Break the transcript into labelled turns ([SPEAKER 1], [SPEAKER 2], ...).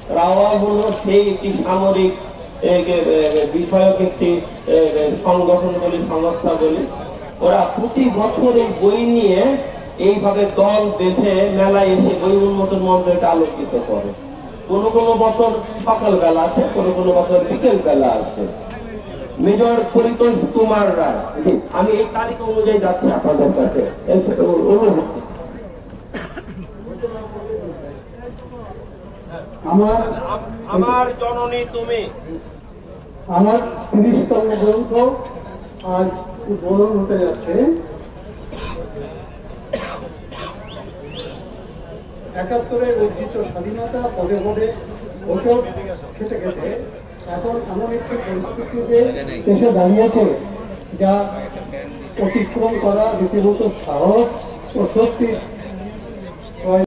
[SPEAKER 1] রাওয়া হলো সেই একটি সামরিক বিষয়ক একটি সংগঠন বলি, সংস্থা বলি। ওরা প্রতি বছর এই বই নিয়ে এইভাবে দল বেঁধে মেলায় এসে বই উন্মোচন মঞ্চকে আলোকিত করে। কোনো কোনো বছর সকাল বেলা আছে, কোনো কোনো বছর বিকেল বেলা আছে। মেজর পরিতোষ কুমার রায়, আমি এই তারিখ অনুযায়ী যাচ্ছি আপনাদের কাছে। আমার জননী তুমি,
[SPEAKER 2] আমার 30তম গ্রন্থ আজ উদ্বোধন হতে যাচ্ছে। ৭১-এর অর্জিত স্বাধীনতা পদে পদে ওষুধ খেতে খেতে এখন এমন একটি পরিস্থিতিতে এসে দাঁড়িয়েছে যা অতিক্রম করা রীতিমতো সাহস ও শক্তির